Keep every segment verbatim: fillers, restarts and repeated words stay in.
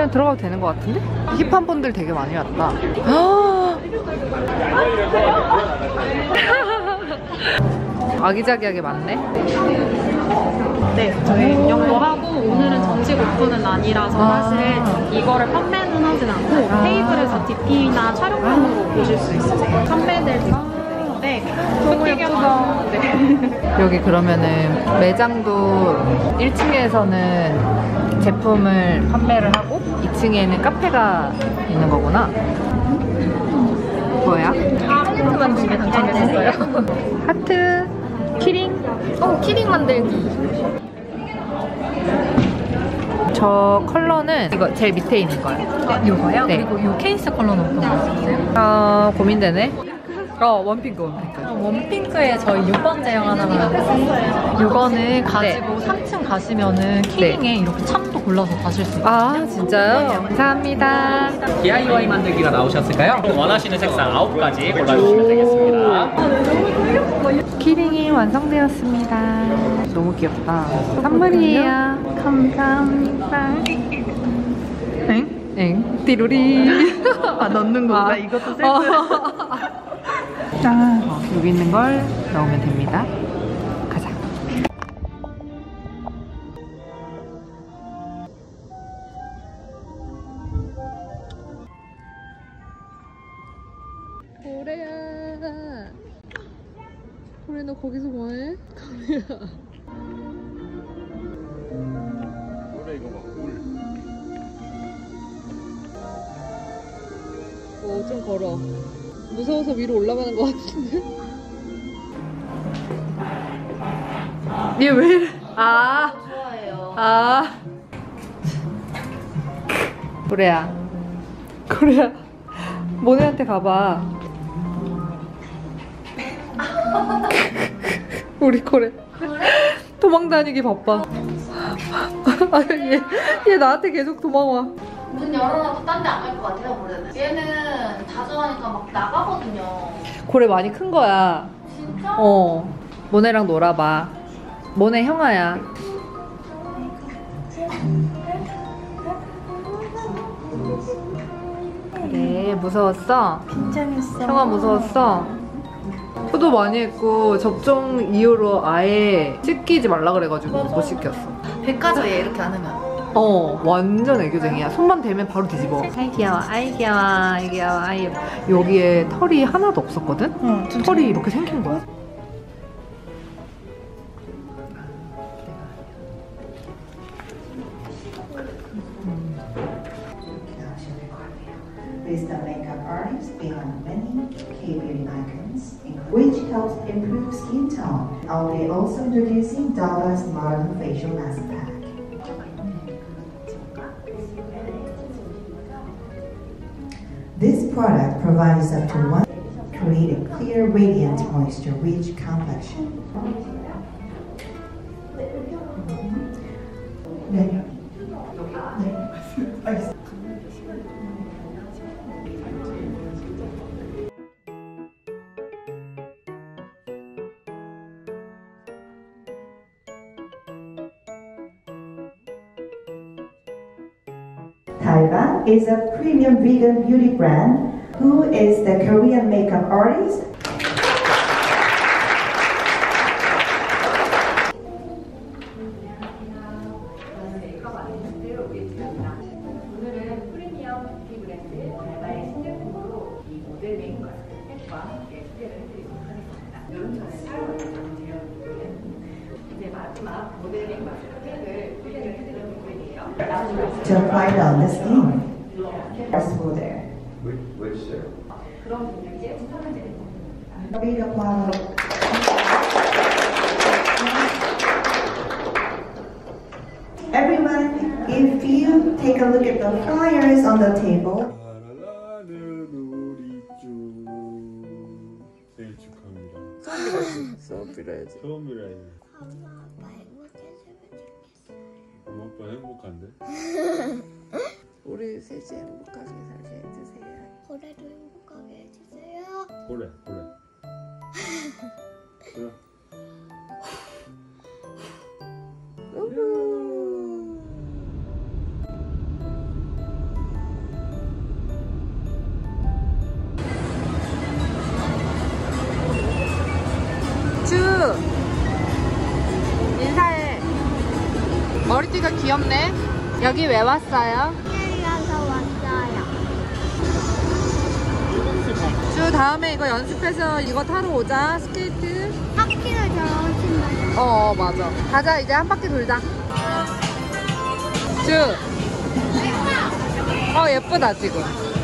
그냥 들어가도 되는 것 같은데? 힙한 분들 되게 많이 왔다. 아기자기하게 많네. 네, 저희 운영도 하고 오늘은 정식 오픈은 아니라서 아. 사실 이거를 판매는 하진 않고 아. 테이블에서 디피나 촬영용으로 보실 수 있으세요. 판매될 디피들인데 너무 예쁘다. 네. 여기 그러면은 매장도 일 층에서는 제품을 판매를 하고 이 층에는 카페가 있는 거구나. 뭐야? 하트 만들기 당첨됐어요. 하트, 키링? 어, 키링 만들기. 저 컬러는 이거 제일 밑에 있는 거예요. 아, 이거요? 네. 그리고 이 케이스 컬러는 어떤 거 있어요? 아, 고민되네. 어, 원핑크, 원핑크. 원핑크에 저희 육 번째 형 하나만 있어요. 이거는 가지고 삼 층 가시면은 키링에 네. 이렇게 참도 골라서 가실 수 있어요. 아, 진짜요? 감사합니다. 디아이와이 만들기가 나오셨을까요? 원하시는 색상 아홉 가지 골라주시면 되겠습니다. 키링이 완성되었습니다. 너무 귀엽다. 선물이에요. 감사합니다. 엥? 엥? 띠루리. 아, 넣는 거구나. 아. 이것도 어. 짠. 어, 여기 있는 걸 넣으면 됩니다. 가자. 고래야. 고래 너 거기서 뭐해? 고래야. 고래 이거 봐, 물. 어, 좀 걸어. 무서워서 위로 올라가는 것 같은데? 얘 왜 이래? 아. 좋아해요. 아. 고래야. 고래야. 모네한테 가봐. 우리 고래. 도망다니기 바빠. 아, 얘, 얘 나한테 계속 도망와. 문 열어놔도 딴 데 안 갈 것 같아요, 모래는. 얘는 다정하니까 막 나가거든요. 고래 많이 큰 거야. 진짜? 어. 모네랑 놀아봐. 모네 형아야. 그래, 무서웠어? 긴장했어. 형아 무서웠어? 포도 많이 했고 접종 이후로 아예 씻기지 말라 그래가지고 못 씻겼어. 백화점 얘 이렇게 안 하면. 어, 완전 애교쟁이야. 손만 대면 바로 뒤집어. 아이 귀여워, 아이 귀여워, 아이 귀여워, 아이. 여기에 털이 하나도 없었거든? 응, 털이 이렇게 생긴 거야. Is the makeup artist behind many K-beauty icons, which helps improve skin tone. They also introducing Dava's modern facial mask pack. This product provides up to one, create a clear, radiant, moisture-rich complexion. 네. 네. 알겠습니다. Taiwan is a premium vegan beauty brand. Who is the Korean makeup artist? 오늘은 프리미엄 뷰티 브랜드 달바의 신제품으로 이 모델 메이크업 마스크팩과 함께 소개를 해드리도록 하겠습니다. 여름 전에 촬영을 제작되었고요. 이제 마지막 모델 메이크업 마스크팩을 소개를 해드리는 부분이에요. To apply it on the skin. Possible there. Which, which serum? 그런 분들께 추천을 드립니다. Big apply. Everyone, if you take a look at the flyers on the table. 라라라는 우리 쭉 생일 축하합니다. 수업 빌어야지. 처음 이라니. 엄마, 아빠 행복했으면 좋겠어요. 엄마 아빠 행복한데? 우리 셋이 행복하게 살게 해주세요. 올해도 행복하게 해주세요. 그래 그래. 그래. 인사해. 머리띠가 귀엽네. 여기 왜 왔어요? 가서 왔어요. 주 다음에 이거 연습해서 이거 타러 오자. 스케이트. 바퀴를 저러신다요. 어, 어 맞아. 가자. 이제 한 바퀴 돌자. 주. 어 예쁘다 지금.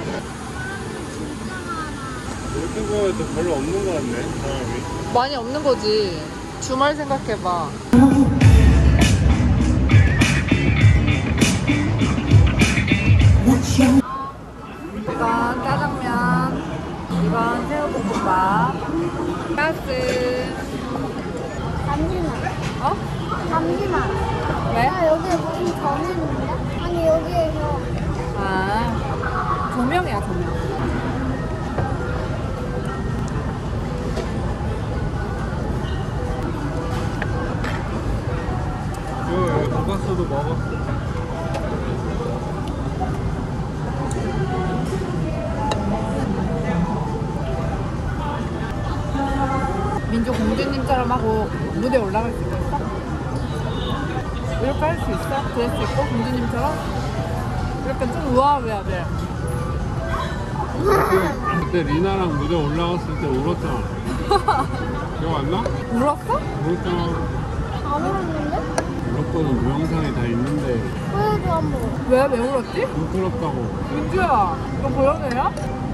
이렇게 보면 별로 없는 것 같네 사람이. 많이 없는 거지. 주말 생각해봐. 이건 짜장면, 이건 새우볶음밥, 가스. 잠시만. 어? 잠시만. 왜? 나 여기 무슨 정했는데? 아니 여기에서 아 조명이야 조명. 이거 여기 돈가스도 먹었어. 민주 공주님처럼 하고 무대 올라갈 수 있어? 이렇게 할 수 있어? 드레스 입고 공주님처럼? 이렇게 좀 우아해야 돼. 그때 리나랑 무대 올라갔을 때 울었잖아. 기억 안 나? 울었어? 울었잖아. 안 울었는데? 울었거든. 동영상에 다 있는데 보여줘 한번. 왜? 왜 울었지? 울었다고. 민주야, 이거 보여줘요?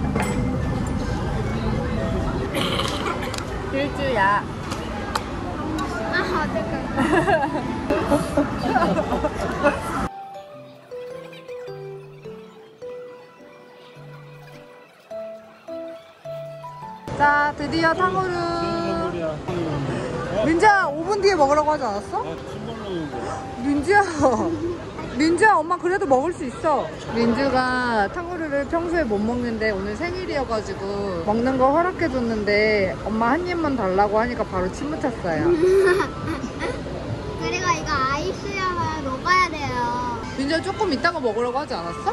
일주야. 아 어떡해. 자, 드디어 탕후루. 민주야, 오 분 뒤에 먹으라고 하지 않았어? 아, 침벌로 거야. 민주야. 민주야, 엄마 그래도 먹을 수 있어. 민주가 탕후루를 평소에 못 먹는데 오늘 생일이어가지고 먹는 거 허락해줬는데 엄마 한 입만 달라고 하니까 바로 침 묻혔어요. 그리고 이거 아이스여서 녹아야 돼요. 민주야, 조금 이따가 먹으라고 하지 않았어?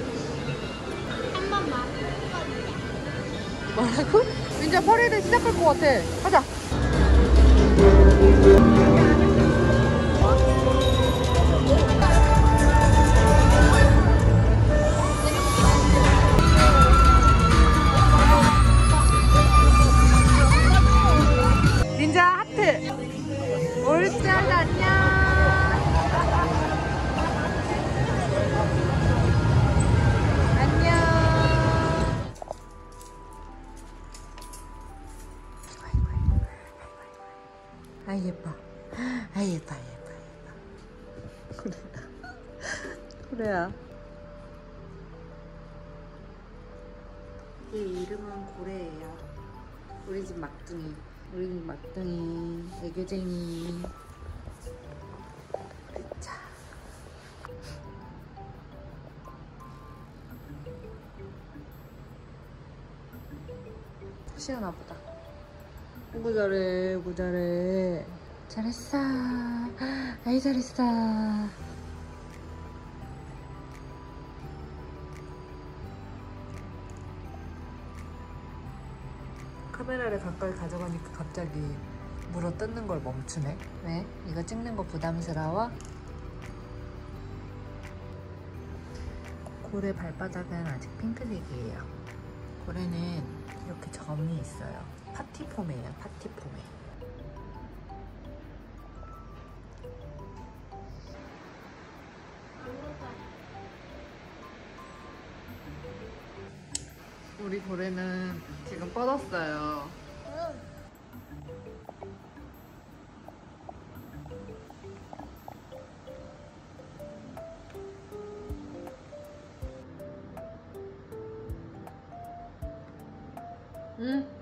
한 번만. 뭐라고? 민주야, 퍼레이드 시작할 것 같아. 가자. 민주야, 하트. 옳지, 안녕. 안녕. 아이 예뻐. 아이 예뻐 예뻐 예뻐. 그래야. 그래야. 얘 이름은 고래예요. 우리 집 막둥이. 우리 집 막둥이. 애교쟁이. 자. 시원하 보다. 오구 잘해, 오구 잘해. 잘했어. 아이 잘했어. 카메라를 가까이 가져가니까 갑자기 물어 뜯는 걸 멈추네. 왜? 이거 찍는 거 부담스러워? 고래 발바닥은 아직 핑크색이에요. 고래는 이렇게 점이 있어요. 파티폼이에요, 파티폼에. 우리 고래는 지금 뻗었어요. 응?